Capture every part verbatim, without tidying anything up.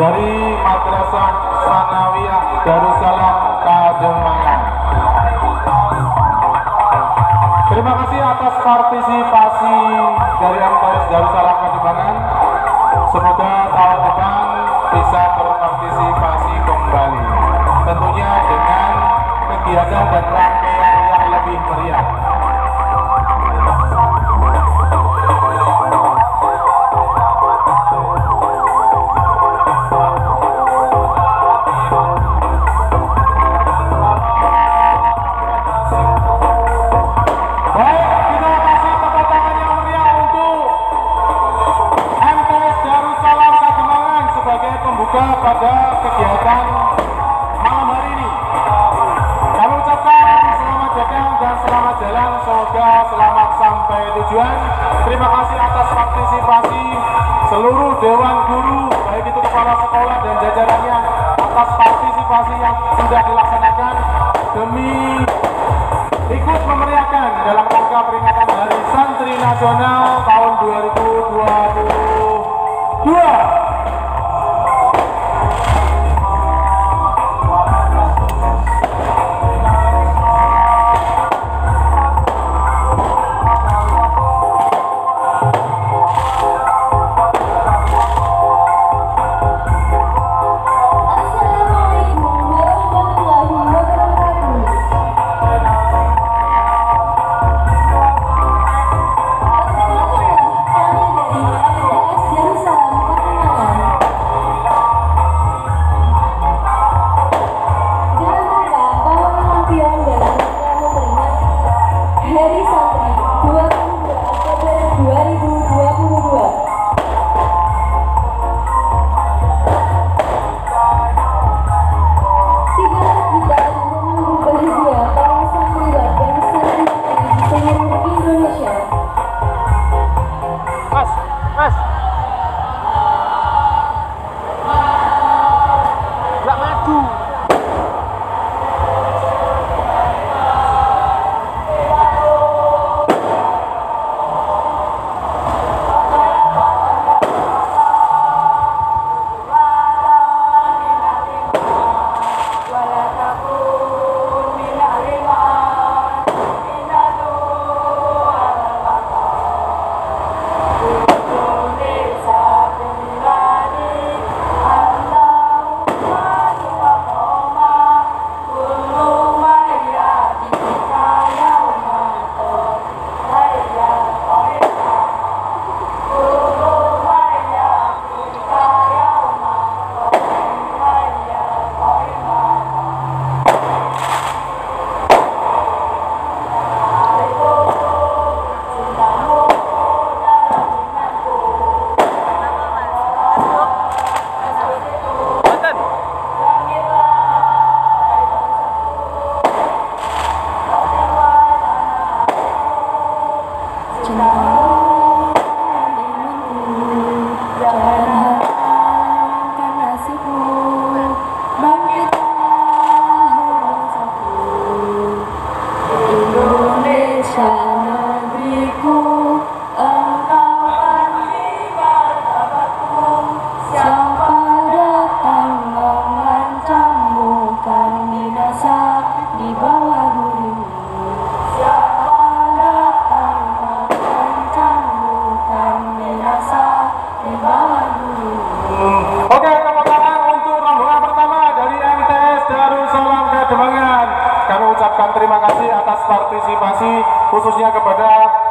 dari Madrasah Sanawiyah Darussalam Kademangan. Terima kasih atas partisipasi dari M T S Darussalam Kademangan. Semoga tahun depan bisa berpartisipasi kembali, tentunya dengan kegiatan dan rangkaian yang lebih meriah. Pada kegiatan malam hari ini kami ucapkan selamat datang dan selamat jalan, semoga selamat sampai tujuan. Terima kasih atas partisipasi seluruh dewan guru, baik itu kepala sekolah dan jajarannya, atas partisipasi yang sudah dilaksanakan demi ikut memeriahkan dalam rangka peringatan Hari Santri Nasional tahun dua ribu dua puluh dua. Terima kasih atas partisipasi, khususnya kepada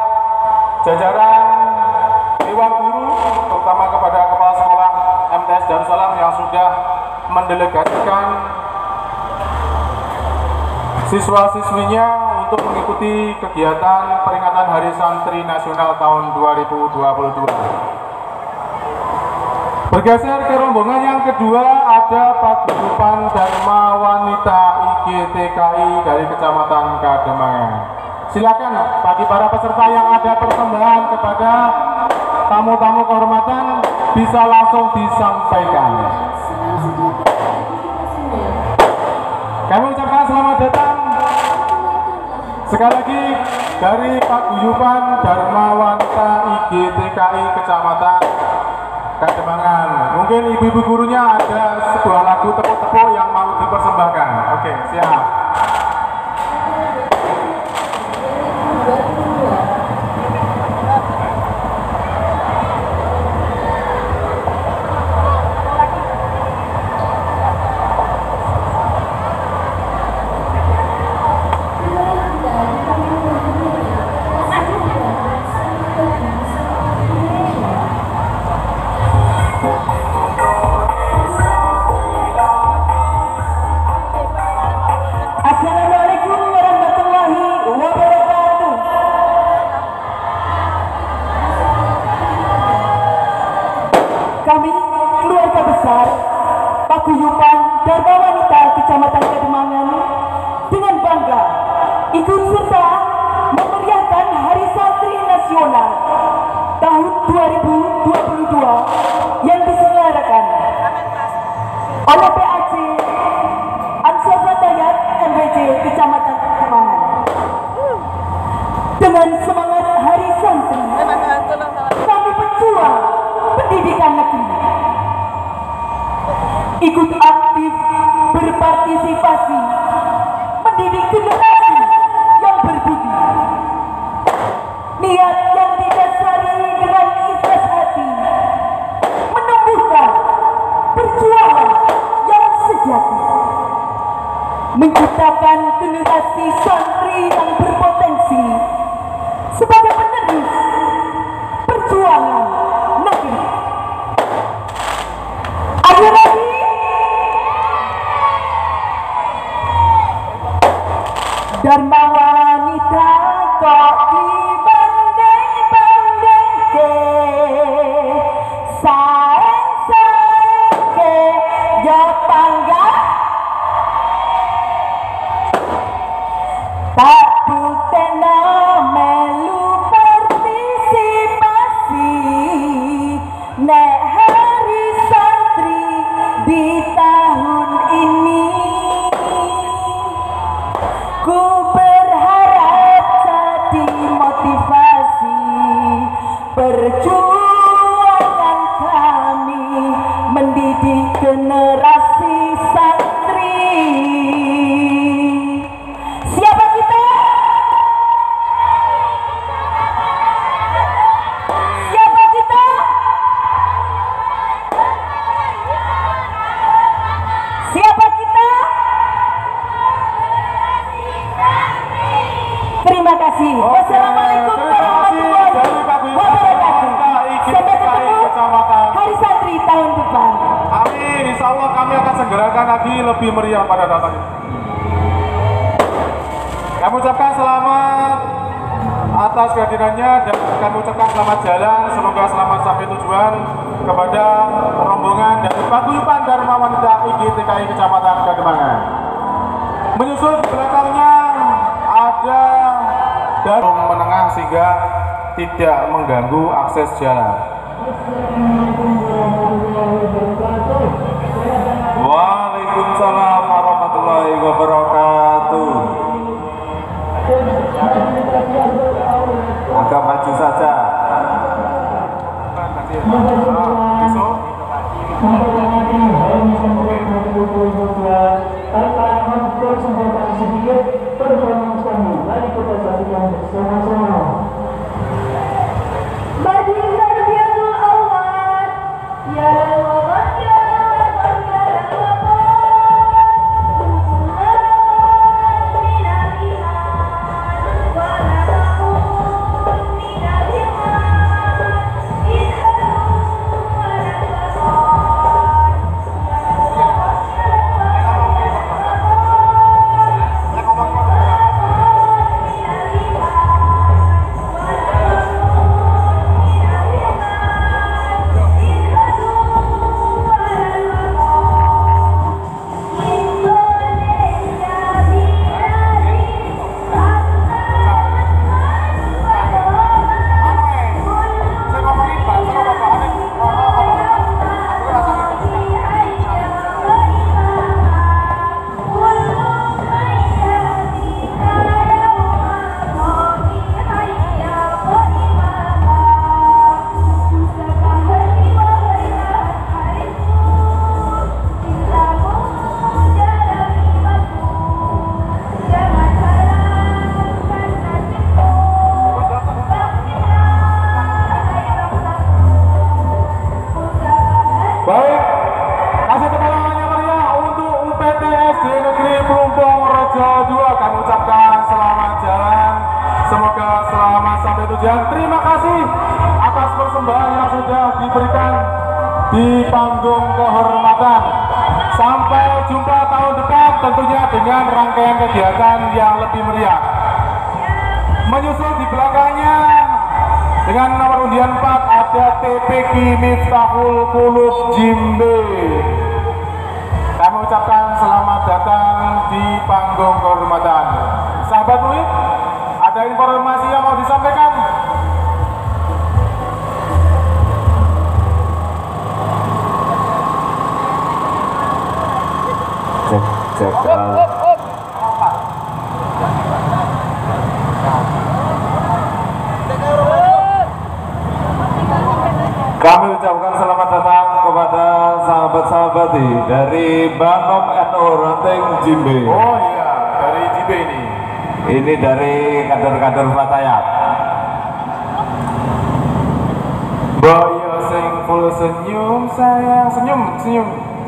jajaran Dewan Guru, terutama kepada Kepala Sekolah M T S Darussalam yang sudah mendelegasikan siswa-siswinya untuk mengikuti kegiatan peringatan Hari Santri Nasional tahun dua ribu dua puluh dua. Bergeser ke rombongan yang kedua, ada Paguyuban Dharma Wanita I G T K I dari Kecamatan Kademangan. Silakan bagi para peserta yang ada persembahan kepada tamu-tamu kehormatan bisa langsung disampaikan. Kami ucapkan selamat datang sekali lagi dari Paguyuban Dharma Wanita I G T K I Kecamatan Kademangan. Mungkin mungkin ibu-ibu gurunya ada sebuah lagu tepuk-tepuk yang mau dipersembahkan. Oke, siap. Paguyuban Dharma Wanita Kecamatan Kademangan dengan bangga ikut serta memeriahkan Hari Santri Nasional tahun dua ribu dua puluh dua yang diselenggarakan oleh P A C Ansor Dayat M W J Kecamatan Kademangan dengan semangat Hari Santri. Kami pejuang pendidikan negeri ikut aktif berpartisipasi mendidik generasi yang berbudi, niat yang didasari dengan ikhlas hati menumbuhkan perjuangan yang sejati, menciptakan generasi santri yang berpotensi sebagai penerus perjuangan negeri. Ayo lagi Dharma Wanita kok dibanding-banding ke saeng-saeng ke ya pangga tak buktena melu partisipasi nek Hari Santri di tahun ini. Ku berharap jadi motivasi perjuangan kami mendidik generasi santri. Siapa kita? Siapa kita? Siapa kita? Terima kasih. Wassalamualaikum warahmatullahi wabarakatuh. Sampai ketemu Hari Santri tahun depan. Amin. Insya Allah kami akan segerakan lagi lebih meriah pada datang. Kami ucapkan selamat atas kehadirannya dan kami ucapkan selamat jalan. Semoga selamat sampai tujuan kepada rombongan dari Paguyuban Dharma Wanita I G T K I Kecamatan Kademangan. Menyusul di belakangnya ada dari menengah sehingga tidak mengganggu akses jalan. Waalaikumsalam warahmatullahi wabarakatuh. Agak maju saja. Besok. Wa Dan terima kasih atas persembahan yang sudah diberikan di panggung kehormatan. Sampai jumpa tahun depan tentunya dengan rangkaian kegiatan yang lebih meriah. Menyusul di belakangnya dengan nomor undian empat ada T P Q Miftahul Qulub Jimbe. Kami ucapkan selamat datang di panggung kehormatan. Sahabat M U I, ada informasi yang mau disampaikan? Cek, cek, uh. Kami ucapkan selamat datang kepada sahabat-sahabat dari Banom N U Ranting Jimbe. Oh iya, dari Jimbe ini. Ini dari kader-kader Fatayat. Boyo sing full senyum sayang, senyum, senyum.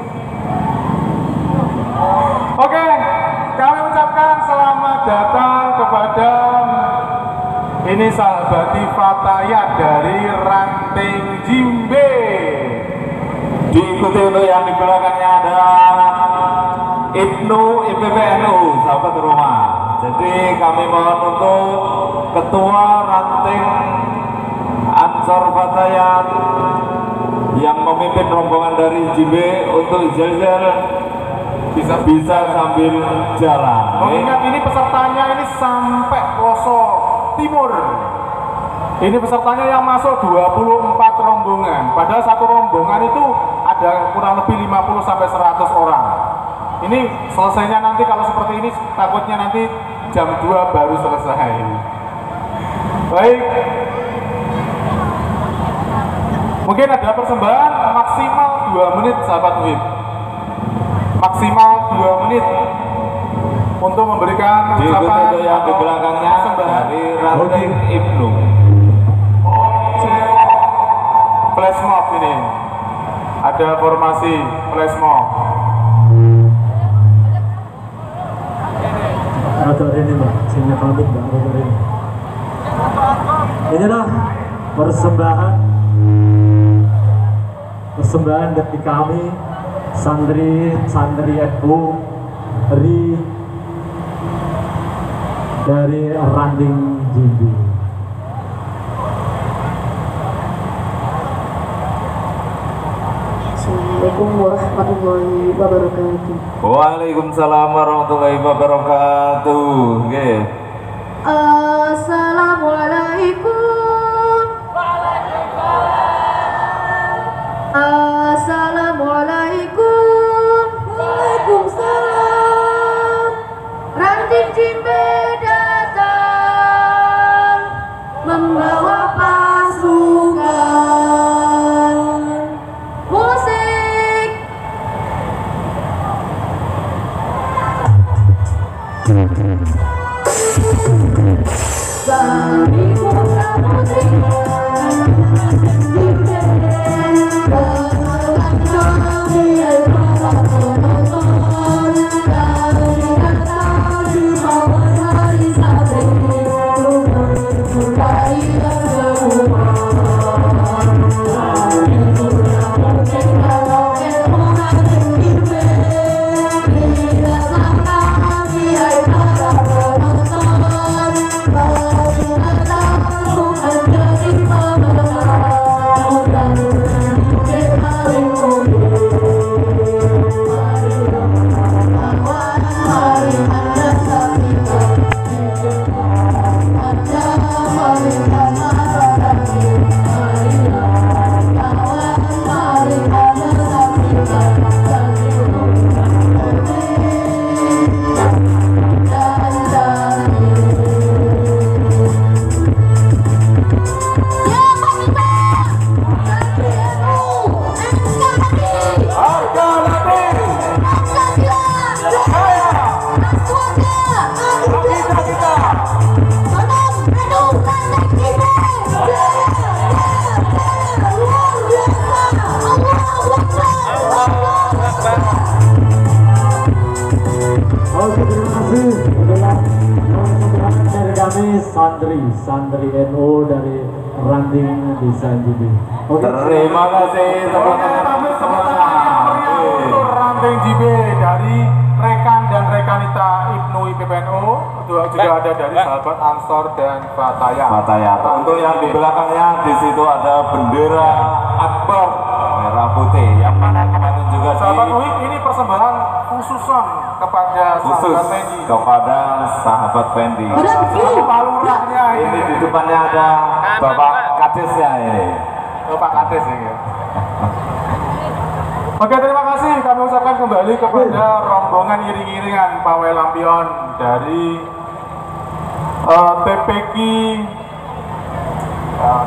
Oke, kami ucapkan selamat datang kepada ini sahabati Fatayat dari Ranting Jimbe. Diikuti untuk yang di belakangnya ada Ibnu I P P N U, sahabat rumah. Jadi kami mohon untuk Ketua Ranting Ansor Fatayat yang memimpin rombongan dari Jimbe untuk jel-jel bisa bisa sambil jalan. Mengingat ini pesertanya ini sampai pelosok timur. Ini pesertanya yang masuk dua puluh empat rombongan. Padahal satu rombongan itu ada kurang lebih lima puluh sampai seratus orang. Ini selesainya nanti kalau seperti ini takutnya nanti jam dua baru selesai. Baik. Mungkin ada persembahan maksimal dua menit sahabat M U I. Maksimal dua menit untuk memberikan ucapan yang di belakangnya dari Ranting Ibnu. Flash mob ini. Ada formasi flash mob. Atau ini mbak, sini pamit mbak, atau ini. Inilah persembahan persembahan dari kami santri santri N U dari dari Ranting Jimbe. Assalamualaikum warahmatullahi wabarakatuh. Waalaikumsalam warahmatullahi wabarakatuh. Nggih. Assalamualaikum. Assalamualaikum. Waalaikumsalam. Ranting Jimbe datang membawa pasukan musik. Bagi putra putri Jimbe, berangkat kami para penonton dari atas di bawah hari Sabtu mulai bergumam. Bagi putra putri kalau ilmu Ranting Jimbe, birasakan kami hai para penonton. Bagi atas bukan jadi pemenang. santri santri N U dari Ranting Desa Jimbe. Oke. Terima kasih teman-teman semuanya. Untuk Ranting Jimbe dari rekan dan rekanita Ibnu I P P N U, juga ada dari sahabat Ansor dan Fatayat. Fatayat. Untuk yang di belakangnya di situ ada bendera Akbar merah putih yang mana kemarin juga Sahabat di Muhib, ini persembahan khususon kepada khusus sahabat Fendi. kepada sahabat Fendi. Pak Lurahnya Ini ini. di depannya ada Bapak Kadesnya ini. Bapak Kades ini. Oke, terima kasih. Kami ucapkan kembali kepada rombongan iring-iringan pawai lampion dari uh, T P K uh,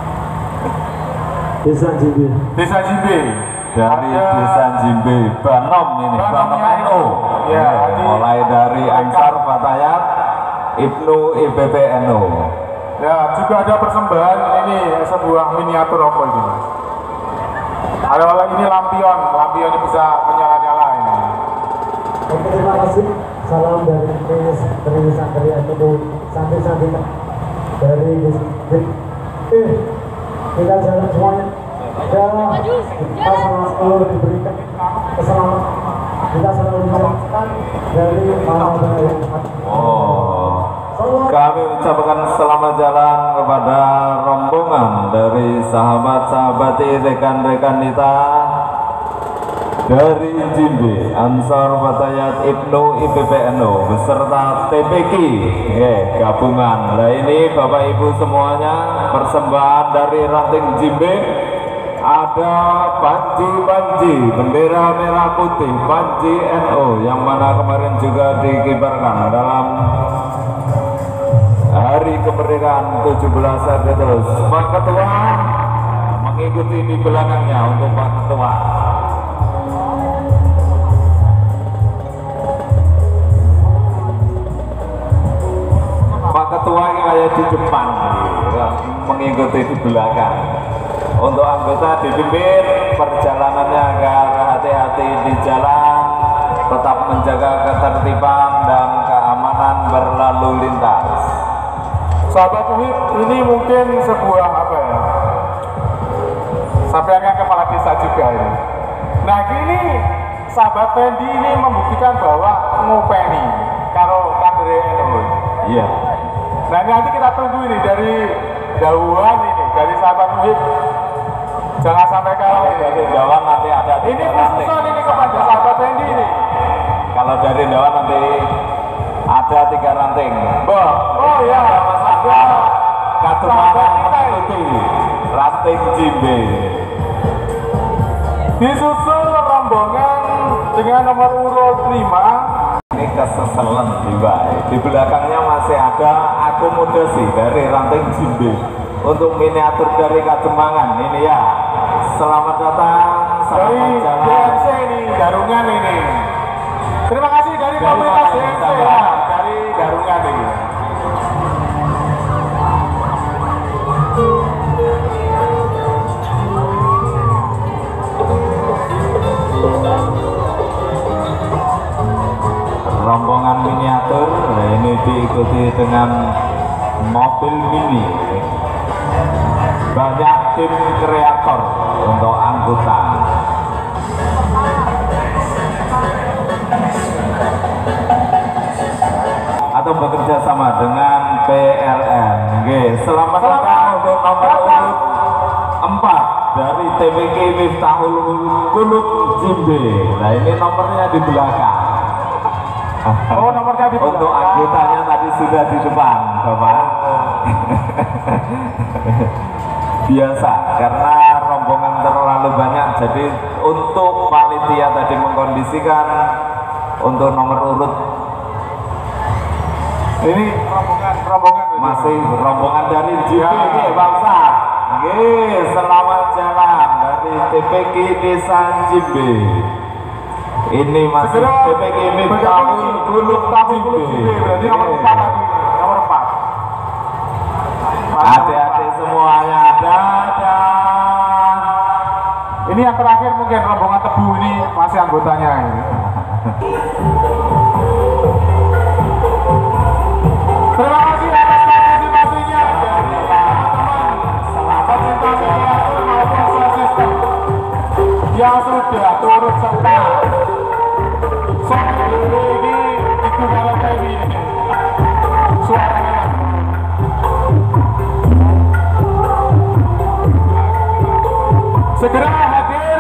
Desa Jimbe. Desa Jimbe. Dari Ada Desa Jimbe, Banom ini, Banom Banomnya N U. Ya, Ya, di- mulai dari Ansar Fatayat, Ibnu I P P N U. Ya, juga ada persembahan ini sebuah miniatur apa ini, Mas? Ada ini lampion, lampion ini bisa menyala-nyala ini. Oke, terima kasih. Salam dari Tris dari santri N U santri-santri dari distrik. Eh, kita jalan semuanya. Dan kita selalu diberikan keselamatan. Kita selalu diberikan dari para yang Oh, kami ucapkan selamat jalan kepada rombongan dari sahabat-sahabat rekan-rekan kita dari Jimbe, Ansor Fatayat Ibnu I P P N U beserta T P K eh, gabungan. Nah ini Bapak Ibu semuanya persembahan dari Ranting Jimbe. Ada panji-panji bendera merah putih panji N U yang mana kemarin juga dikibarkan dalam hari kemerdekaan tujuh belas Agustus. Pak Ketua mengikuti di belakangnya untuk Pak Ketua. Pak Ketua ini kayak di depan mengikuti di belakang. Untuk anggota dipimpin perjalanannya agar hati-hati di jalan, tetap menjaga ketertiban dan keamanan berlalu lintas. Sahabat Muhib, ini mungkin sebuah apa ya? Sampai kan kepala desa juga ini. Nah gini, sahabat Fendi ini membuktikan bahwa ngopeni kalau kader N U. Iya. Nah nanti kita tunggu ini dari dauhan ini dari sahabat Muhib. Jangan sampai kalah ini. Dari Dawan nanti ada Ini tiga ranting. khususan ini kepada sahabat Fendi ini. Kalau dari Dawan nanti ada tiga ranting. Bah, oh ya, Mas Aga. Katumangan mengikuti ranting Jimbe. Disusul rombongan dengan nomor urut lima. Ini keseselen juga. Di belakangnya masih ada akomodasi dari ranting Jimbe untuk miniatur dari Kademangan ini ya. Selamat datang, Dari selamat D jalan. M C ini, Darungan ini. Terima kasih dari Dari komunitas mana D M C ini, ya, dari Darungan ini. Rombongan miniatur nah ini diikuti dengan mobil mini. Banyak tim kreator untuk anggota. Atau bekerja sama dengan P L N. Oke, selamat datang untuk nomor urut empat dari T P K Miftahul Qulub Jimbe. Nah ini nomornya di belakang. Oh, nomornya di Untuk belakang. anggotanya tadi sudah di depan, Bapak. Biasa, karena rombongan terlalu banyak, jadi untuk panitia tadi mengkondisikan untuk nomor urut Ini rombongan, rombongan. ini. masih rombongan dari J P K Ya. Bangsa. Oke, selamat jalan dari T P K Desa Jimbe. Ini masih Segera T P K Miftahul Qulub Tahun Qulub Jimbe, berarti nomor empat Jimbe. tadi, nomor empat. Adik-adik semuanya dadah. Ini yang terakhir mungkin rombongan Tebu ini masih anggotanya ini. Terima kasih atas partisipasi sudah turut serta. Soalnya dulu ini Ibu Kalau Dewi ini suaranya. Segera hadir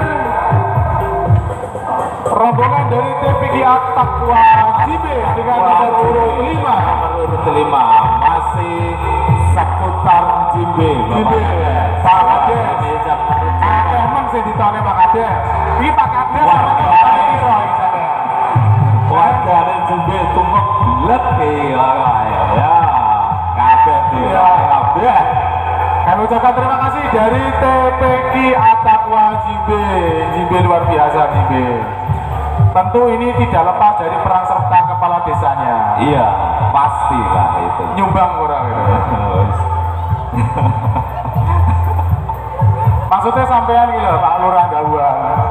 rombongan dari T P G At-Taqwa Jibe dengan nomor urut lima. Nomor urut lima masih seputar Jibe. Jibe. Pak Kades. Ada emang sih ditanya Pak Kades. Ini Pak Kades sama Pak Kades. Wajahnya Jibe tumpuk bulat ya. Ya. Kabeh dia. Kabeh. Kami ucapkan terima kasih dari T P G At-Taqwa Jibe. Jibe luar biasa Jibe. Tentu ini tidak lepas dari peran serta kepala desanya. Iya, pastilah itu. Nyumbang kurang gitu. Maksudnya sampean gitu Pak Lurah Dawa.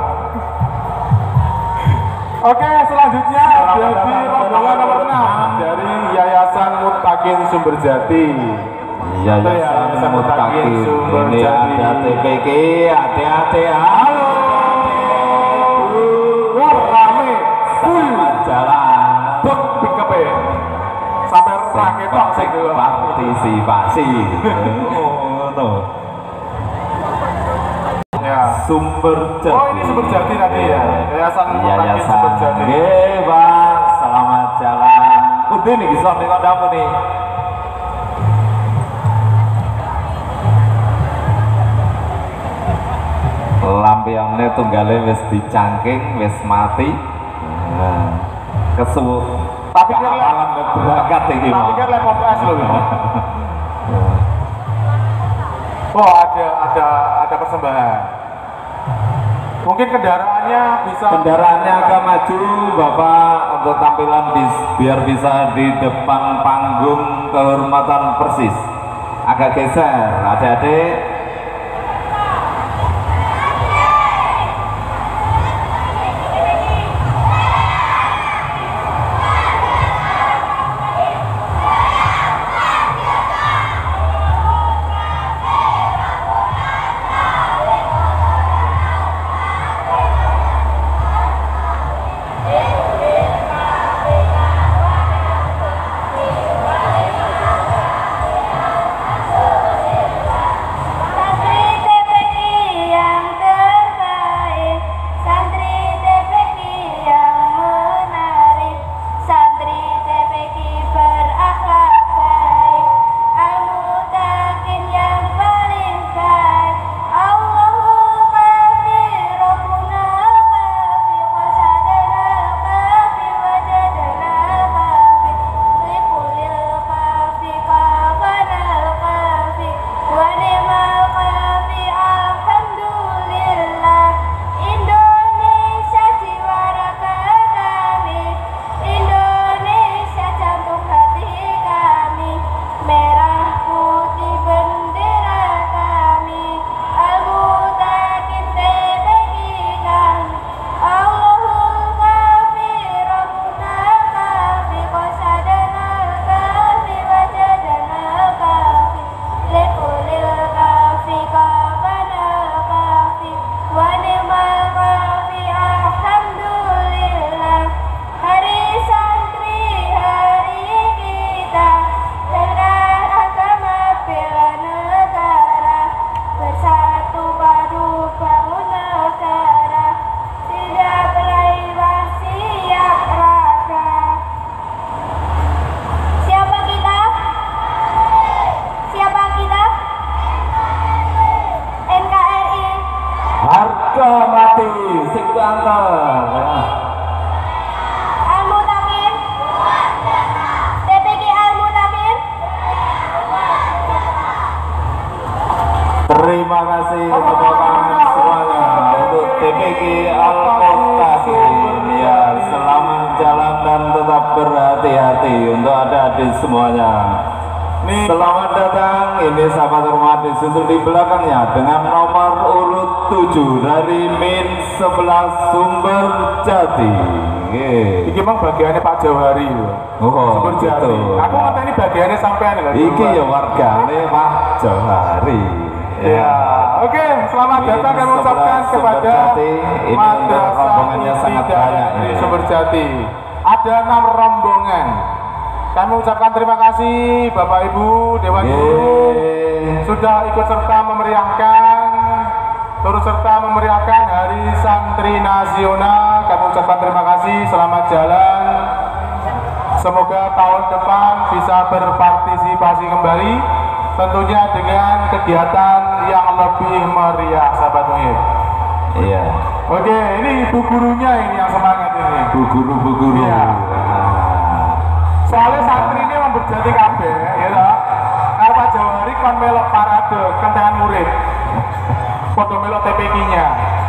Oke, selanjutnya jadi rombongan nomor enam dari Yayasan Muttaqin Sumberjati. Yayasan Muttaqin ini ada T P G, hati-hati. Halo. Wah, rame, full jalan. buk pick-up ya. Sampai raketok sih gitu. Partisipasi. Oh, no. Ya. Sumberjati. Oh, ini Sumberjati tadi ya. Yayasan Muttaqin Yayasan. Sumberjati. Nggih, Pak. Selamat jalan. Udah nih kisah nih kok apa nih? Lampione tunggale wis dicangking, wis mati. Nah, kesu. Tapi kan alam berangkat iki. Tapi kan lepop es loh ini. Oh, ada ada ada persembahan. Mungkin kendaraannya bisa Kendaraannya agak maju, Bapak, untuk tampilan bis, biar bisa di depan panggung kehormatan persis. Agak geser, adik-adik. Al-Muttaqin, T P G Al-Muttaqin. Terima kasih tepuk tangan semuanya untuk T P G Al-Muttaqin. Ya, selamat jalan dan tetap berhati-hati untuk adik-adik semuanya. Selamat datang, ini sahabat hormat disusul di belakangnya dengan nomor urut tujuh dari Min sebelas Sumberjati. Iki emang bagiannya Pak Jawari. Oh, Sumberjati. gitu. Aku ngerti ini bagiannya sampean lho. Iki ya wargane Pak Jawari. Ya. Oke, selamat datang kami ucapkan kepada ini Madrasah rombongannya sangat banyak di ini. Sumberjati. Ada enam rombongan. Kami ucapkan terima kasih Bapak Ibu Dewan Guru sudah ikut serta memeriahkan, turut serta memeriahkan Hari Santri Nasional. Kami ucapkan terima kasih, selamat jalan. Semoga tahun depan bisa berpartisipasi kembali, tentunya dengan kegiatan yang lebih meriah, sahabat Muhib. Iya. Oke, ini ibu gurunya ini yang semangat ini. Bu guru, bu guru. Iya. Soalnya santri ini memberjati kabeh, ya toh. Karena Pak Jawari kon melok parade kentekan murid. Foto melok T P K-nya.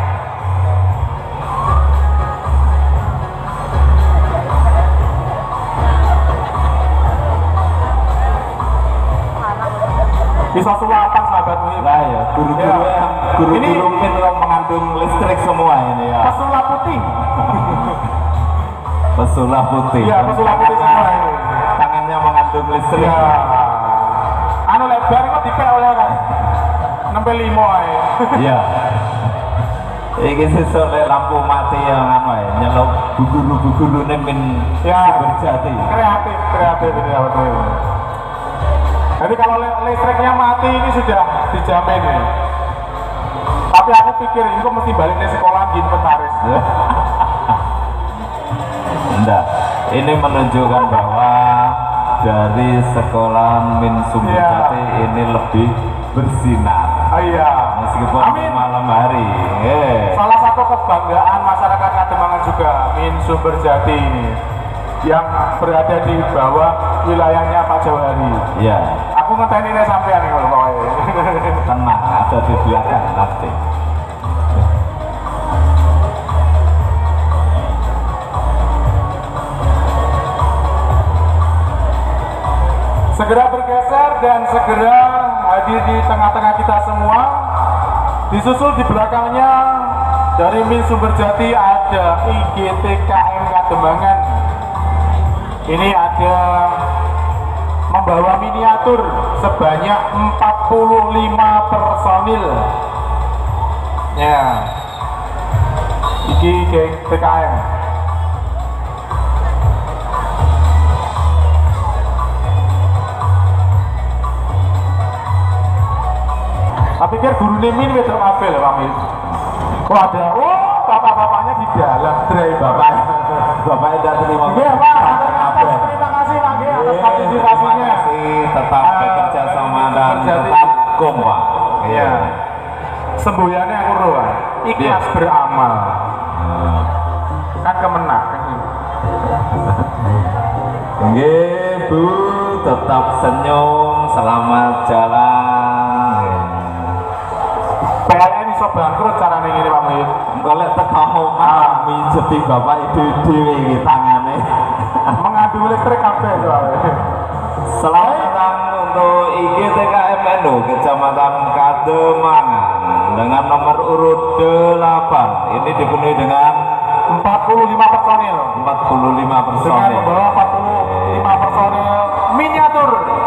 Bisa sulapan sahabat Muhib. Lah ya, guru-guru Ya. yang guru-guru Ini- mungkin yang mengandung listrik semua ini ya. Pesulap putih. Pesulap putih. Iya, pesulap putih semua ini. Tangannya mengandung listrik. Ya. Anu lebar kok dipek oleh kan. Nempel limo ae. Iya. Iki sesuk lek lampu mati yang anu ae nyelok buguru-bugurune min Ya. berjati. Kreatif, kreatif ini ya betul. Jadi kalau li- listriknya mati ini sudah dijamin nih. Tapi aku pikir itu mesti balik ke sekolah gini petaris. Enggak. Ini menunjukkan bahwa dari sekolah Min Sumberjati ini lebih bersinar. Oh iya. Meskipun Amin. malam hari. Eh. Salah satu kebanggaan masyarakat Kademangan juga Min Sumberjati ini yang berada di bawah wilayahnya Pak Jawari. Iya. Aku ngenteni ini sampean nih kalau pokoknya. Tenang, ada di belakang nanti. Segera bergeser dan segera hadir di tengah-tengah kita semua. Disusul di belakangnya dari Min Sumberjati ada I G T K M Kademangan. Ini ada membawa miniatur sebanyak empat puluh lima personil. Ya. Iki geng T K M. Tapi pikir guru Min wedok kabeh lho Pak Min. Oh ada, oh bapak-bapaknya di dalam driver. Bapak, Bapak tidak terima Iya Pak, atas terima kasih Pak G atas Terima partisipasinya. kasih, tetap Ah, bekerja sama dan Sumberjati. tetap kompak. Iya. Semboyannya aku roh, Pak. Ikhlas Iya. beramal. Kan kemenak. Nggih, Bu, tetap senyum, selamat jalan. P L N iso bangkrut carane ngene Pak Min. Golek teko omah mijeti bapak dhewe iki tangane. Mengadu listrik kabeh soalnya. Selamat datang untuk I G T K M N U Kecamatan Kademangan dengan nomor urut delapan. Ini dipenuhi dengan empat puluh lima personil. empat puluh lima Dengan personil. membawa empat puluh lima personil miniatur.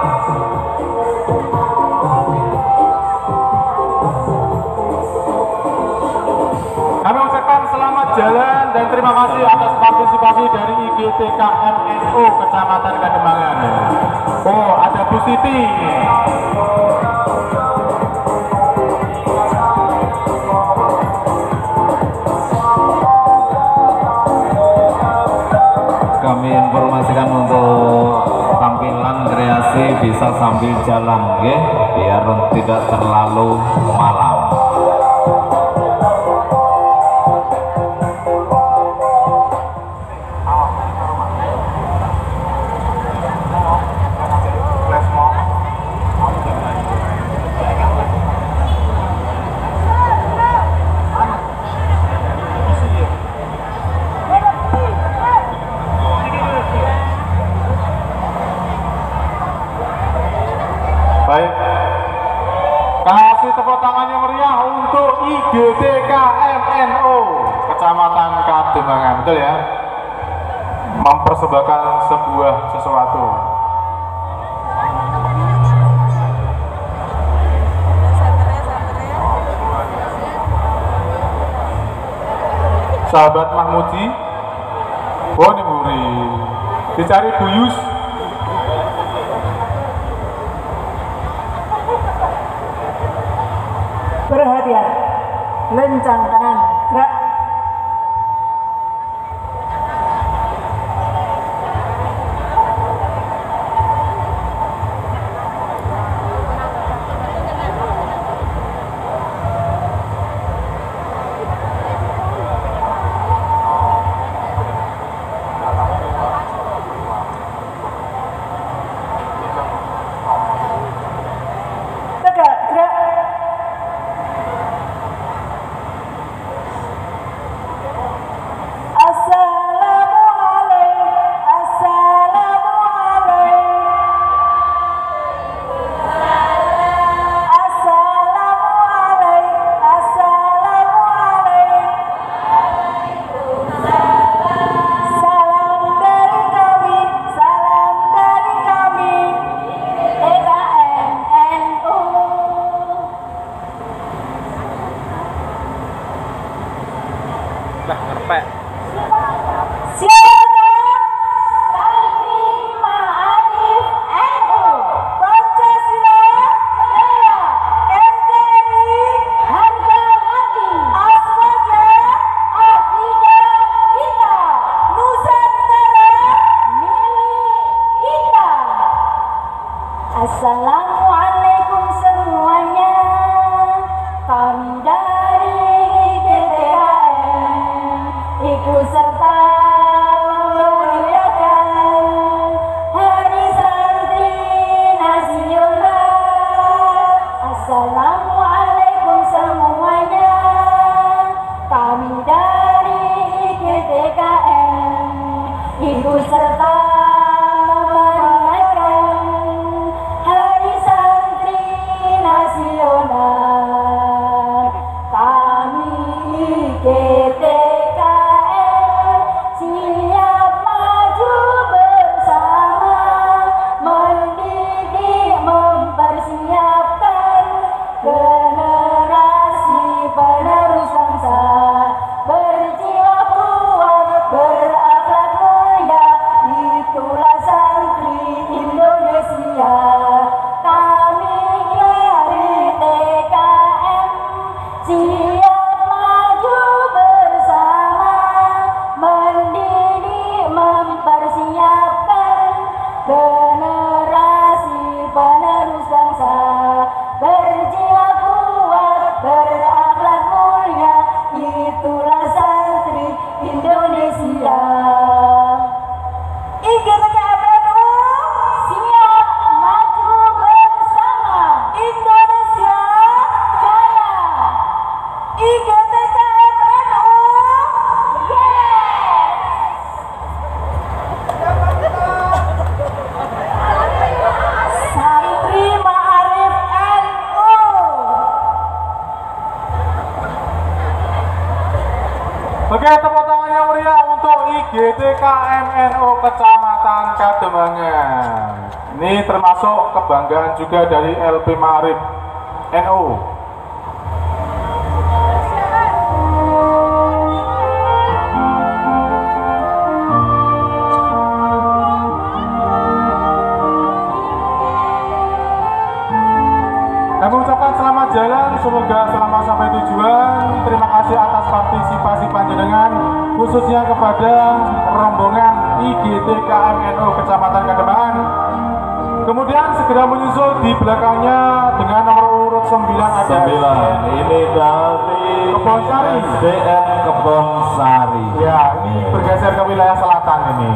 Kami ucapkan selamat jalan dan terima kasih atas partisipasi dari I G T K M N U Kecamatan Kademangan. Oh, ada Bu Siti. Kami informasikan untuk tampilan kreasi bisa sambil jalan, ya, biar tidak terlalu malam. Flash mob. Baik. Kasih tepuk tangannya meriah untuk I G T K M N U Kecamatan Kademangan, betul ya? Mempersembahkan sebuah sesuatu. sahabat Mahmudi. Oh ini Buri, dicari Buyus. Perhatian, lencang kanan, gerak. Tegak, gerak. Lah ngerpek. Siapa? Santri Ma'arif N U. Pancasila, Jaya. N K R I, Harga mati. Aswaja, Akidah kita. Nusantara. Milik kita. Assalamualaikum semuanya. Kami dari G T K M ikut serta memeriahkan Hari Santri Nasional. Assalamualaikum semuanya. Kami dari G T K M ikut serta memeriahkan Hari Santri Nasional. Kami G T K M siap maju bersama, mendidik, mempersiapkan generasi penerus bangsa, berjiwa kuat, berakhlak mulia, itulah santri Indonesia. Kami dari T K M siap maju bersama, mendidik, mempersiapkan generasi penerus bangsa, berjiwa kuat, berakhlak mulia, itulah santri Indonesia. I G T K M N U, Siap maju bersama. Indonesia. Jaya. I G T K M N U. Santri Ma'arif N U. Oke, tepuk tangan yang meriah untuk I G T K M N U Kecamatan Kademangan. Ini termasuk kebanggaan juga dari L P Ma'arif N U. Kami ucapkan selamat jalan, semoga selamat sampai tujuan. Terima kasih atas partisipasi panjenengan, khususnya kepada rombongan I G T K M N U Kecamatan Kademangan. Kemudian segera menyusul di belakangnya dengan nomor urut sembilan ada Sembilan. Ini dari Kebonsari. S D N Kebonsari. Ya, ini bergeser ke wilayah selatan ini.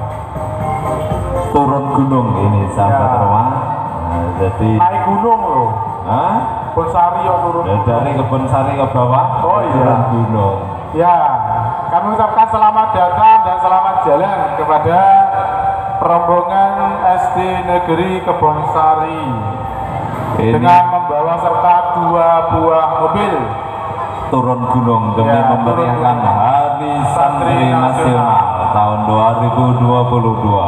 Turun gunung ini sahabat Ya. rumah. Nah, jadi Naik gunung loh. Hah? Bonsari yang turun. Ya, dari Kebonsari ke bawah. Oh, iya. Turun gunung. Ya, kami ucapkan selamat datang dan selamat jalan kepada rombongan S D Negeri Kebonsari Ini dengan membawa serta dua buah mobil. turun gunung demi Ya, memeriahkan turun gunung. Hari Santri Santri Nasional tahun dua ribu dua puluh dua.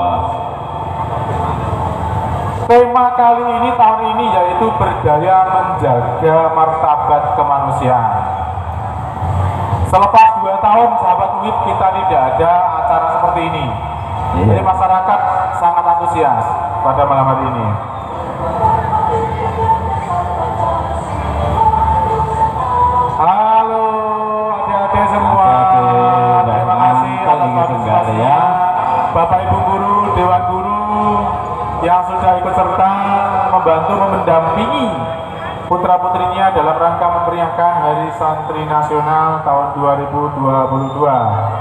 Tema kali ini tahun ini yaitu berdaya menjaga martabat kemanusiaan. Selepas dua tahun sahabat Muhib kita tidak ada acara seperti ini. Iya. Jadi masyarakat sangat antusias pada malam hari ini. Halo adik-adik semua, Adik-adik, terima kasih mantap atas ini partisipasinya ya. Bapak Ibu Guru, Dewan Guru yang sudah ikut serta membantu mendampingi putra-putrinya dalam rangka memeriahkan Hari Santri Nasional tahun dua ribu dua puluh dua.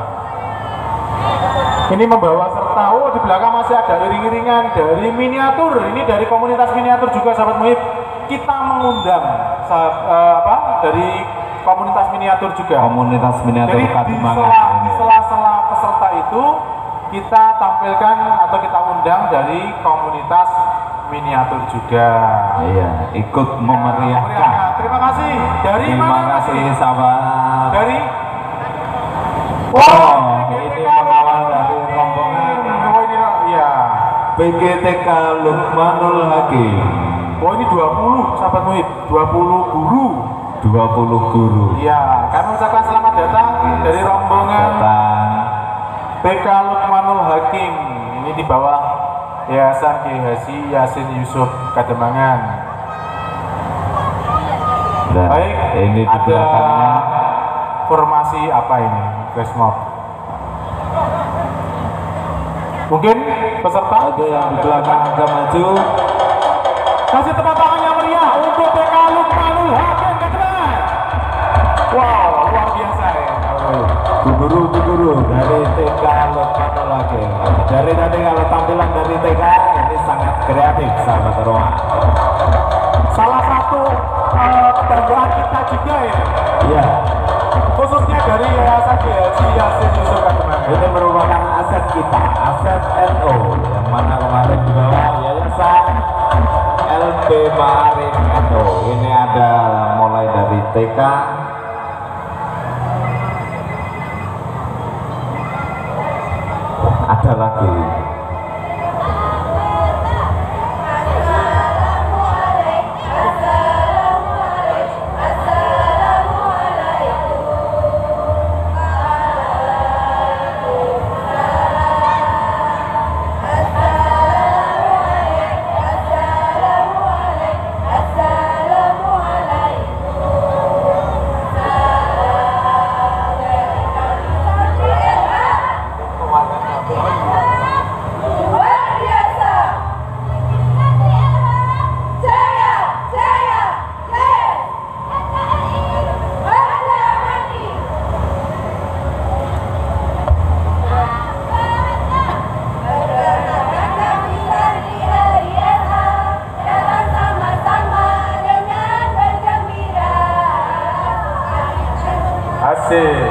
Ini membawa serta, oh di belakang masih ada iring-iringan dari miniatur, ini dari komunitas miniatur juga sahabat Muhib. Kita mengundang sah- eh, apa dari komunitas miniatur juga. Komunitas miniatur Jadi di Kadimangan sela- ini. di sela-sela peserta itu kita tampilkan atau kita undang dari komunitas miniatur juga. Iya, ikut memeriahkan. Memeriahkan. Terima kasih. Dari Terima mana? Mas? kasih sahabat. Dari Oh, ini pengawal dari rombongan Oh ini ya. P G T K Lukmanul Hakim. Oh ini dua puluh sahabat Muhib, dua puluh guru. dua puluh guru. Iya, kami ucapkan selamat datang dari rombongan Datang. P K Lukmanul Hakim. Ini di bawah Yayasan Kiai Haji Yasin Yusuf Kademangan. Dan Baik, ini di ada belakangnya formasi apa ini? Flash mob. Mungkin peserta ada yang di belakang agak maju. kasih tepuk tangan yang meriah untuk P K Lukmanul Hakim Kademangan. Wow, luar biasa ya. Bu Guru, Bu Guru dari T K Lukmanul Hakim. Dari tadi kalau tampilan dari T K ini sangat kreatif sahabat Roma. Salah satu uh, kebanggaan kita juga ya, Iya, khususnya dari Yayasan Kiai Haji Yasin Yusuf Kademangan. ini merupakan aset kita, aset N O yang mana kemarin di bawah Yayasan L B Ma'arif N O. Ini ada mulai dari T K, ada lagi Asik.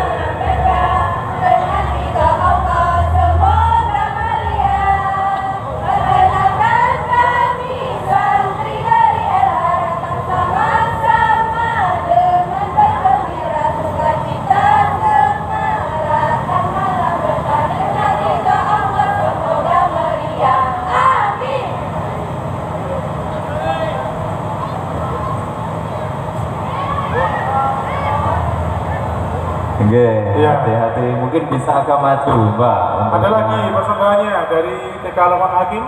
Nggih, Iya. hati-hati mungkin bisa agak maju, Mbak. untuk Ada lagi persembahannya dari T K Lukmanul Hakim.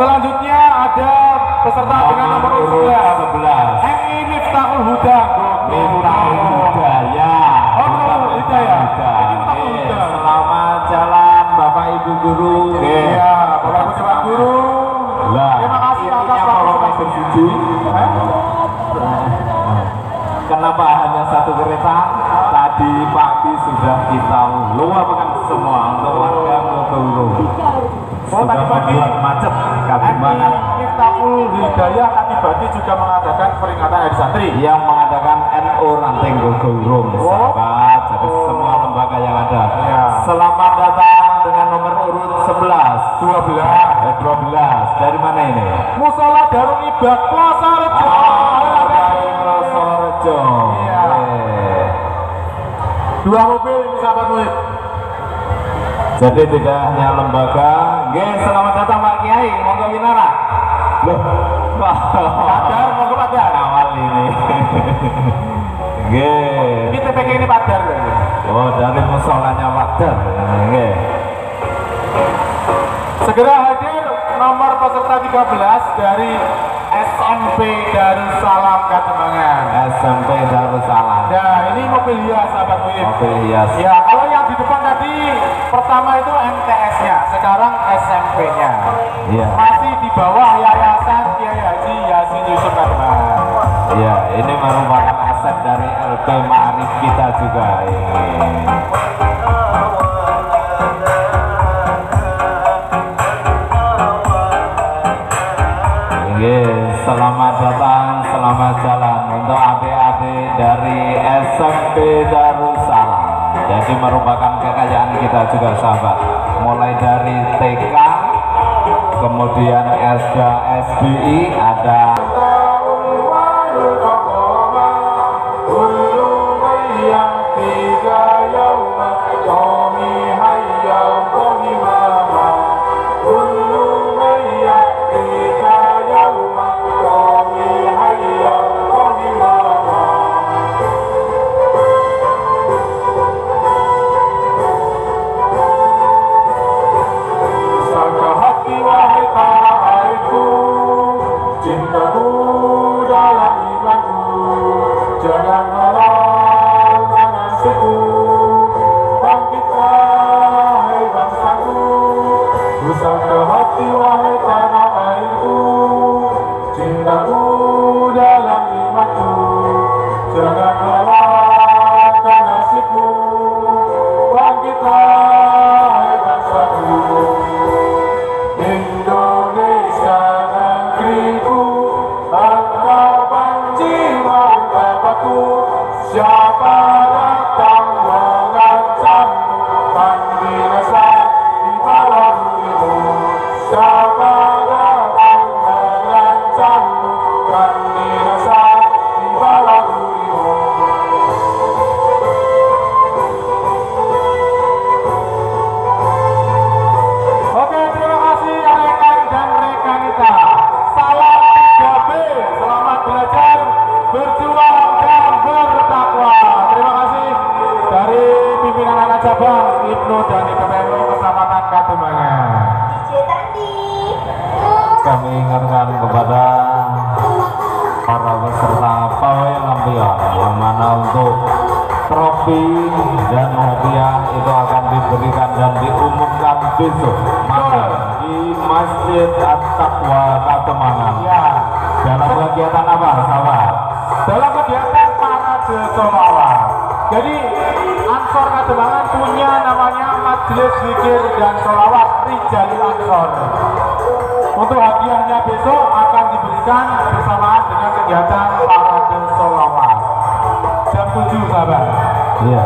Selanjutnya ada peserta dengan nomor urut sebelas. M I Miftahul Huda. Miftahul Hidayah. Oh, Miftahul Hidayah. Oke, selamat jalan Bapak Ibu guru. Iya, Bapak Ibu Bapak guru. Lah, Terima kasih atas partisipasi. Kenapa hanya satu kereta? Tadi pagi sudah kita luapkan semua untuk warga Mogoro. Oh, tadi pagi macet Katimbangan. Miftahul Hidayah Katibati juga mengadakan peringatan Hari Santri yang mengadakan N U Ranting Gogorong, sahabat. Jadi semua lembaga yang ada. Ya. Selamat datang dengan nomor urut sebelas, dua belas, eh, dua belas. Dari mana ini? Musola Darul Ibad Plaza Rejo. Plaza Rejo. Iya. Dua mobil ini sahabat murid. Jadi tidak hanya lembaga. Nggih, selamat datang Pak Kiai. Monggo winara. Loh. Padar, monggo Padar. Awal ini. Nggih. Ini T P K ini Padar. Oh, dari musolanya Padar. Nggih. Segera hadir nomor peserta tiga belas dari S M P Darussalam Katembangan. S M P Darussalam. Nah, ini mobil hias sahabat murid. Mobil hias. Ya, kalau yang di depan tadi pertama itu M T S-nya, sekarang S M P-nya. Iya. Masih di bawah Yayasan Kiai Haji Yasin Yusuf Katembangan. Iya, ini merupakan aset dari L P Ma'arif kita juga ini. Yes, selamat datang, selamat jalan untuk adik-adik dari S M P Darussalam. Jadi merupakan kekayaan kita juga sahabat. Mulai dari T K, kemudian S D A, S D I, ada kami ingatkan kepada para peserta pawai lampion yang mana untuk trofi dan hadiah itu akan diberikan dan diumumkan besok malam di Masjid At-Taqwa Katembangan. Ya. Dalam kegiatan apa, sahabat? Dalam kegiatan parade sholawat. Jadi Ansor Katembangan punya namanya Majelis Zikir dan Sholawat Rijalil Ansor. Untuk hadiahnya besok akan diberikan bersamaan dengan kegiatan parade sholawat jam tujuh sahabat. Iya.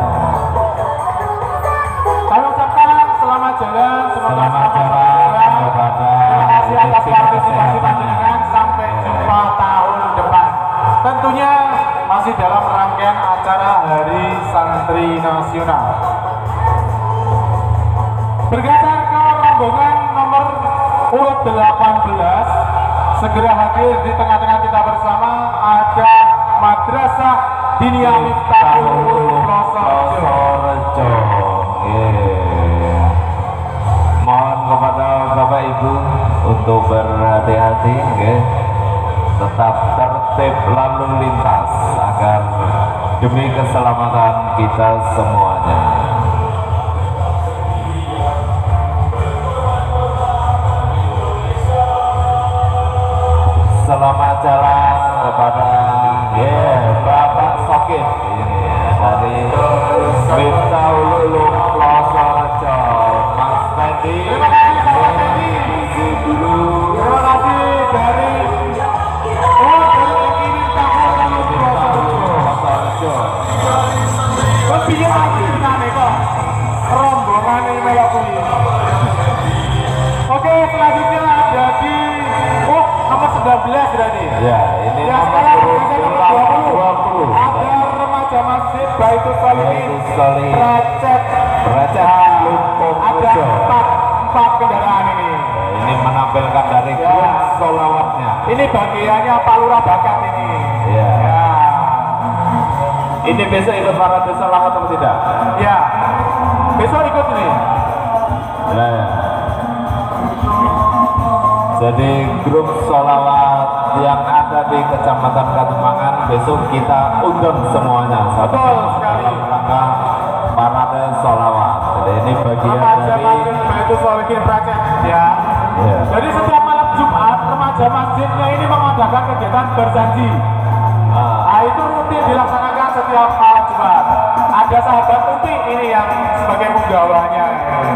Kami ucapkan selamat jalan, semoga Selamat jalan kepada terima kasih atas partisipasi panjenengan, sampai jumpa tahun depan. Tentunya masih dalam rangkaian acara Hari Santri Nasional. Bergeser ke rombongan nomor urut delapan belas, segera hadir di tengah-tengah kita bersama ada Madrasah Diniyah Miftahul Rejo. Mohon kepada Bapak Ibu untuk berhati-hati, nggih. Tetap tertib lalu lintas agar demi keselamatan kita semuanya. Selamat jalan kepada yeah, Bapak Sokit ini dari Miftahul Ulum Plosorejo, Mas Fendi. Terima kasih Pak Fendi. Dulu. Terima kasih dari oh dari ini tahu Plosorejo. lebih lagi nih kok rombongan ini melok kuwi. Oke, selanjutnya ada di oh nomor sembilan belas berarti. Ya, ini Ya, nomor sekarang urut ada nomor dua puluh. Ada remaja masjid Baitul Sholihin Baitul Sholihin. Recet. Recet Lumpung Ada Rejo. empat empat kendaraan ini. Ini menampilkan dari Ya. grup solawatnya. Ini bagiannya Pak Lurah Bakat ini. Ya. Ya. Ini besok ikut para desa lawat atau tidak? Ya. Besok ikut ini. Ya, ya. Jadi grup solawat yang ada di Kecamatan Katumangan besok kita undang semuanya satu Betul sekali. dalam rangka parade solawat. Jadi ini bagian Remaja dari Masjid Baitul Sholihin Recet ya. ya. Jadi setiap malam Jumat remaja masjidnya ini mengadakan kegiatan berjanji. Ah, Nah itu rutin dilaksanakan setiap malam Jumat. Ada sahabat Upi ini yang sebagai penggawanya.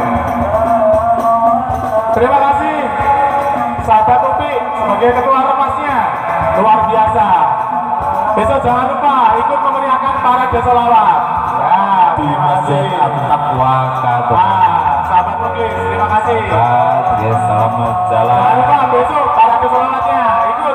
Terima kasih sahabat Upi sebagai ketua remasnya, luar biasa. Besok jangan lupa ikut memeriahkan parade sholawat. Ya, di terima Masjid kasih. At-Taqwa Katumangan. Nah, sahabat Muklis, terima kasih. Pak, ya, selamat jalan. Jangan lupa besok parade sholawatnya ikut.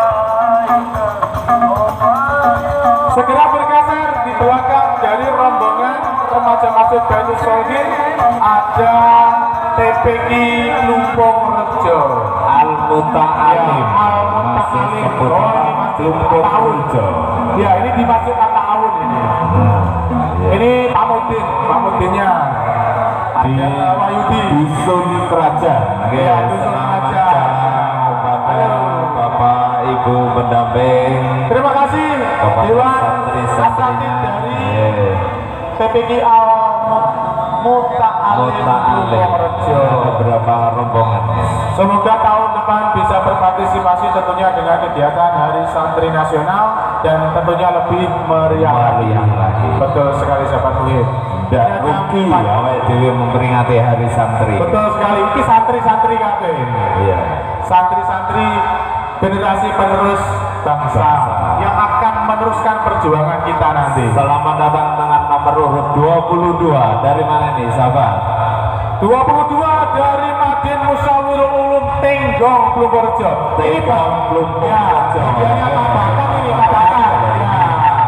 Segera bergeser di belakang dari rombongan remaja Masjid Baitul Sholihin ada T P K Lumpung Rejo. Al-Muta'alim. Ya, Al-Muta'alim. Masih Oh, ini seputar Masjid Lumpung At-Ta'awun. Rejo. Ya, ini di Masjid At-Ta'awun ini. Nah, ya. Ini Pak Mudin, Pak Mudinnya. di Ada Wahyudi. Dusun Kerajaan. Oke, Ya, Dusun selamat Kerajaan. jalan kepada Halo. Bapak Ibu pendamping Terima kasih kepada Dewan santri-santrinya. Asatid dari Iya. P P K Al Muta'alim Muta'alim. Lumpung Rejo. Ada beberapa rombongan. Semoga tahun depan bisa berpartisipasi tentunya dengan kegiatan Hari Santri Nasional dan tentunya lebih meriah lagi. Meriah lagi. Betul sekali sahabat Muhid. Tidak rugi awake dhewe memperingati Hari Santri. Betul sekali. Ini santri-santri kabeh. Iya. Santri-santri generasi penerus bangsa, Bangsa. yang akan meneruskan perjuangan kita nanti. Selamat datang dengan nomor urut dua puluh dua. Dari mana nih, sahabat? dua puluh dua dari Madin Musawirul Ulum Tenggong Plumpurjo. Ini Tenggong, Pak. Plumpurjo. Ya, bagiannya Pak Bakar ini, Pak Bakar. Ya.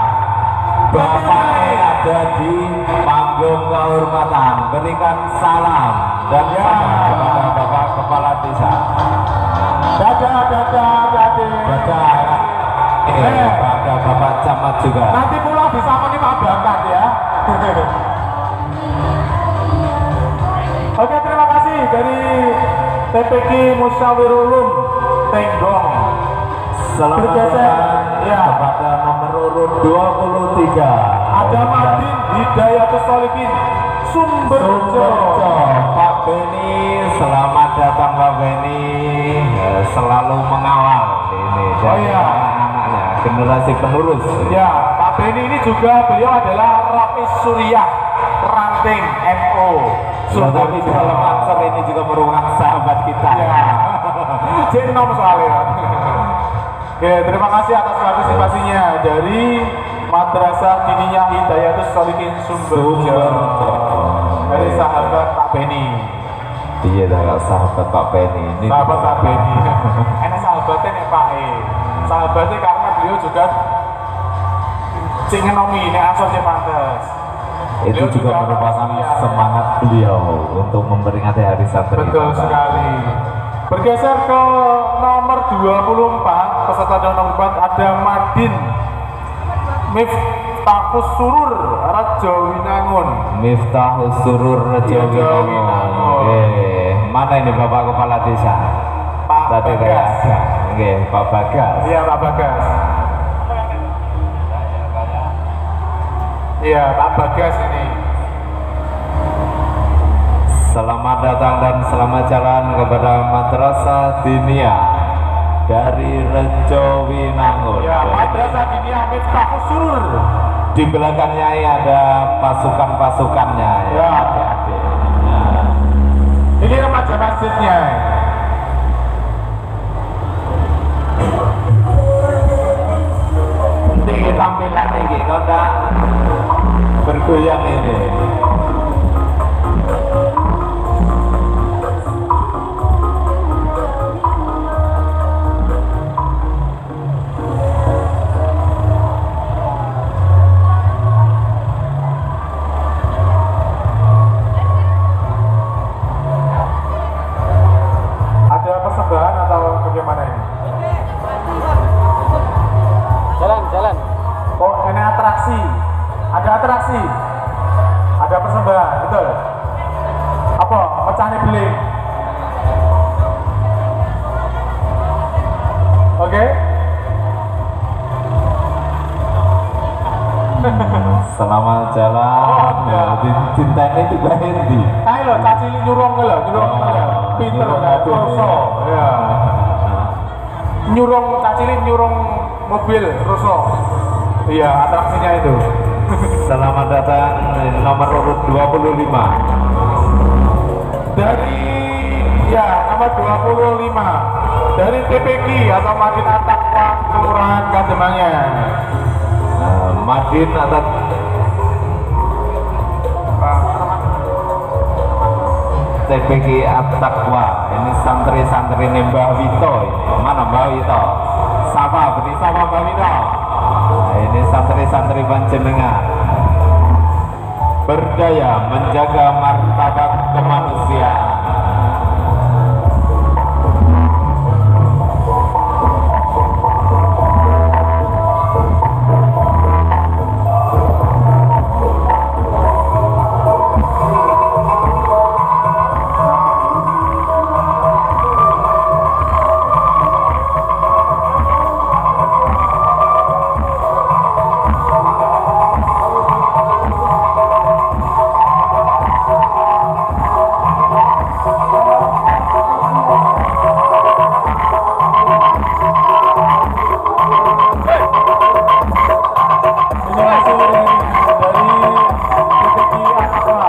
Bapak ada di panggung kehormatan, berikan salam dan Ya. salam kepada Bapak Kepala Desa. Dadah, dadah, dadah. Baca Eh. ini pada Bapak Camat juga. Nanti pulang bisa nih Pak Bakar ya. Oke, terima kasih dari T P K Musawirul Ulum Tenggong. Selamat Bergeser. datang Ya. kepada nomor urut dua puluh tiga. Ada Madin Hidayatus Sholihin Sumberjo. Sumberjo. Pak Beni, selamat datang Pak Beni. Eh, Selalu mengawal ini Oh dari iya. anak-anaknya, generasi penerus. Ya, Pak Beni ini juga beliau adalah Rapis Suriah Ranting N O Tetapi di dalam ansor ini juga merupakan sahabat kita. Ya. Jenom soalnya. Oke, terima kasih atas partisipasinya dari Madrasah Diniyah Hidayatus Sholihin Sumberjo. Sumberjo. Dari sahabat Pak Beni. Iya, dah sahabat Pak Beni. Ini Sahabat Pak Beni. Enak sahabatnya nih Pak E. Sahabatnya karena beliau juga cing ngenomi nek asal sing pantes. itu Beliau juga juga merupakan manusia, ya. semangat beliau untuk memperingati Hari Santri. Betul Bapak. sekali. Bergeser ke nomor dua puluh empat, peserta nomor empat ada Madin Miftahus Surur Rejo Winangun. Miftahus Surur Rejo Rejo Winangun. Winangun. Eh, mana ini Bapak Kepala Desa? tadi Bagas. ada. Oke, Pak Bagas. Iya, Pak Bagas. Iya, Pak Bagas ini. Selamat datang dan selamat jalan kepada Madrasah Dinia dari Rejo Winangun. Ya, Madrasah Dinia Miftahus Surur. Di belakangnya ada pasukan-pasukannya ya. Ya. adik-adik. Ini remaja masjidnya. Ini tampilan ini kau tak bergoyang ini. Ada persembahan atau bagaimana ini? Jalan, jalan. Oh, ini atraksi. Ada atraksi. Ada persembahan, betul. Apa? Pecahnya beling. Oke. Selamat jalan. Oh, ya. Di cinta ini juga Hendi. Ayo lo, caci ini nyurung ke lo, nyurung ke lo. Pinter nyurung kan, mobil. Rosso. Ya. Nyurung, caci ini nyurung mobil, Rosso. Iya, atraksinya itu. Selamat datang di nomor urut dua puluh lima. Dari, ya, nomor dua puluh lima. Dari T P G atau Madinah Taqwa Kelurahan Kademangan. Nah, Madin atas T P G At-Taqwa. Ini santri-santri Mbah Wito ini. Mana Mbah Wito? Sapa, beri sapa Mbah Wito. Nah, ini santri-santri panjenengan berdaya menjaga martabat kemanusiaan. Ini masih dari, dari T P G At-Taqwa.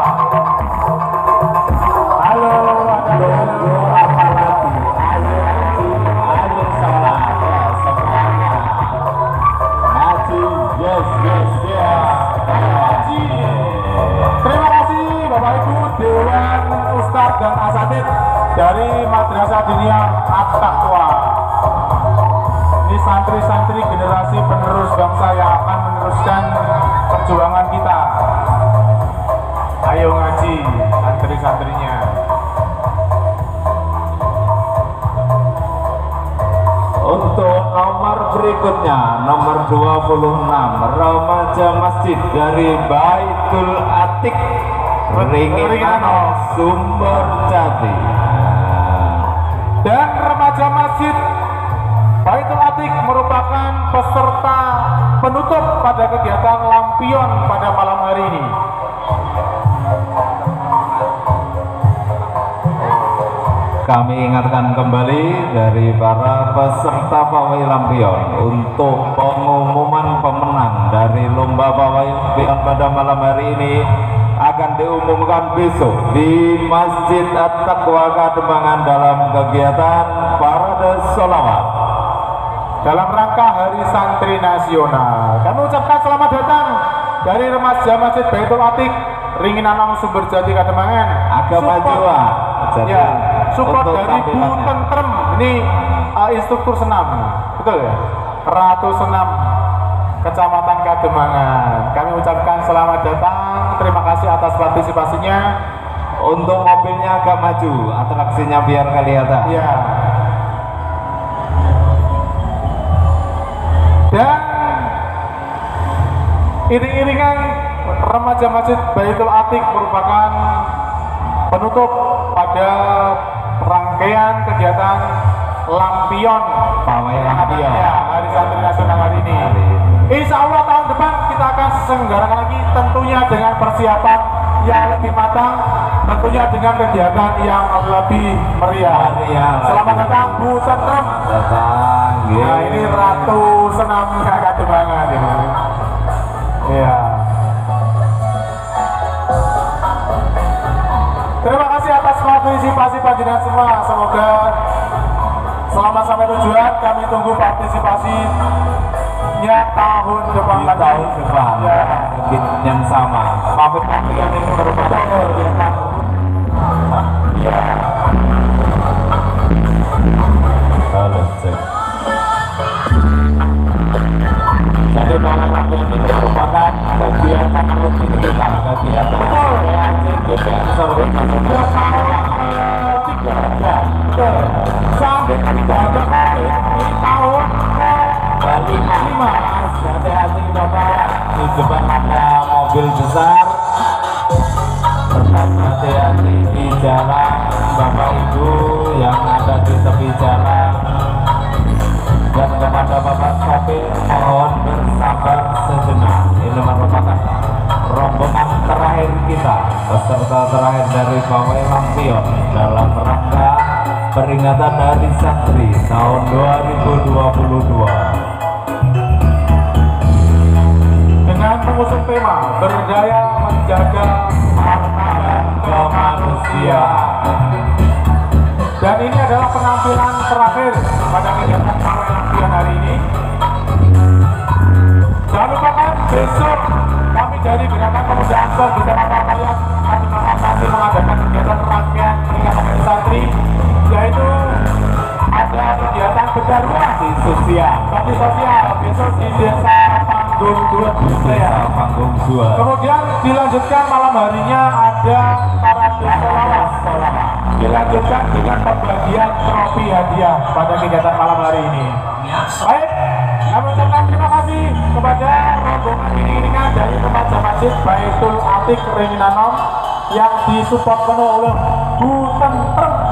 Halo, ada Logo apa lagi? Ayo maju, ayo sholat ya semuanya. Maju, yes, yes, ya. Maju. Terima kasih Bapak Ibu Dewan Ustadz dan Asatid dari Madrasah Dinia At-Taqwa. Ini santri-santri generasi penerus bangsa yang akan meneruskan perjuangan kita. Ayo ngaji, santri-santrinya. Untuk nomor berikutnya, nomor dua puluh enam, remaja masjid dari Baitul Atik, Ringinan Sumber Jati. Dan remaja masjid Baitul Atik merupakan peserta penutup pada kegiatan lampion pada malam hari ini. Kami ingatkan kembali dari para peserta pawai lampion untuk pengumuman pemenang dari lomba pawai lampion pada malam hari ini akan diumumkan besok di Masjid At-Taqwa Kademangan dalam kegiatan Parade Sholawat. Dalam rangka Hari Santri Nasional, kami ucapkan selamat datang dari remaja Masjid Baitul Atik, Ringinan Sumber Jati Kademangan. Agak Support- majuan. Jadi, ya, support untuk dari Bu tampilannya. Tentrem. Ini uh, instruktur senam, betul ya? Ratu Senam Kecamatan Kademangan. Kami ucapkan selamat datang. Terima kasih atas partisipasinya. Untuk mobilnya agak maju, atraksinya biar kelihatan. Ya. Dan iring-iringan remaja Masjid Baitul Atik merupakan penutup pada rangkaian kegiatan lampion Pawai lampion. ya, Hari Santri Nasional hari ini. Hari ini. Insya Allah tahun depan kita akan selenggarakan lagi, tentunya dengan persiapan yang lebih matang, tentunya dengan kegiatan yang lebih meriah. Meriah lagi. Selamat datang Bu Tentrem. Datang. Nah ini Ratu Senam Kademangan ini. Iya. Terima kasih atas partisipasi panjenengan semua. Semoga selamat sampai tujuan. Kami tunggu partisipasinya tahun depan Di lagi. tahun depan Ya. mungkin yang sama. Pamit pamitian ini merupakan ya. Halo cek. Jadi malam lampion ini merupakan kegiatan rutin kita, kegiatan kreatif, kegiatan seru. Sampai kita ada ini tahun Lima, lima. Hati-hati Bapak. Di depan ada mobil besar. Tetap hati-hati di jalan, Bapak Ibu yang ada di tepi jalan. Dan kepada Bapak sopir mohon bersabar sejenak. Ini merupakan rombongan terakhir kita, peserta terakhir dari Pawai Lampion dalam rangka peringatan Hari Santri tahun dua ribu dua puluh dua. dengan mengusung tema berdaya menjaga martabat kemanusiaan. Dan ini adalah penampilan terakhir pada kegiatan Pawai Lampion hari ini. Jangan lupakan besok kami dari Gerakan Pemuda Ansor bersama Pak Payat kami masih mengadakan kegiatan rangkaian peringatan Hari Santri, yaitu ada kegiatan bedah rumah Di sosial, bakti sosial besok di Desa Panggung dua desa Panggung dua. Kemudian dilanjutkan malam harinya ada parade solawat. Dilanjutkan dengan pembagian trofi hadiah pada kegiatan malam hari ini. Baik, kami ucapkan terima kasih kepada rombongan iring-iringan dari remaja masjid Baitul Atik Ringinanom yang disupport penuh oleh Bu Tentrem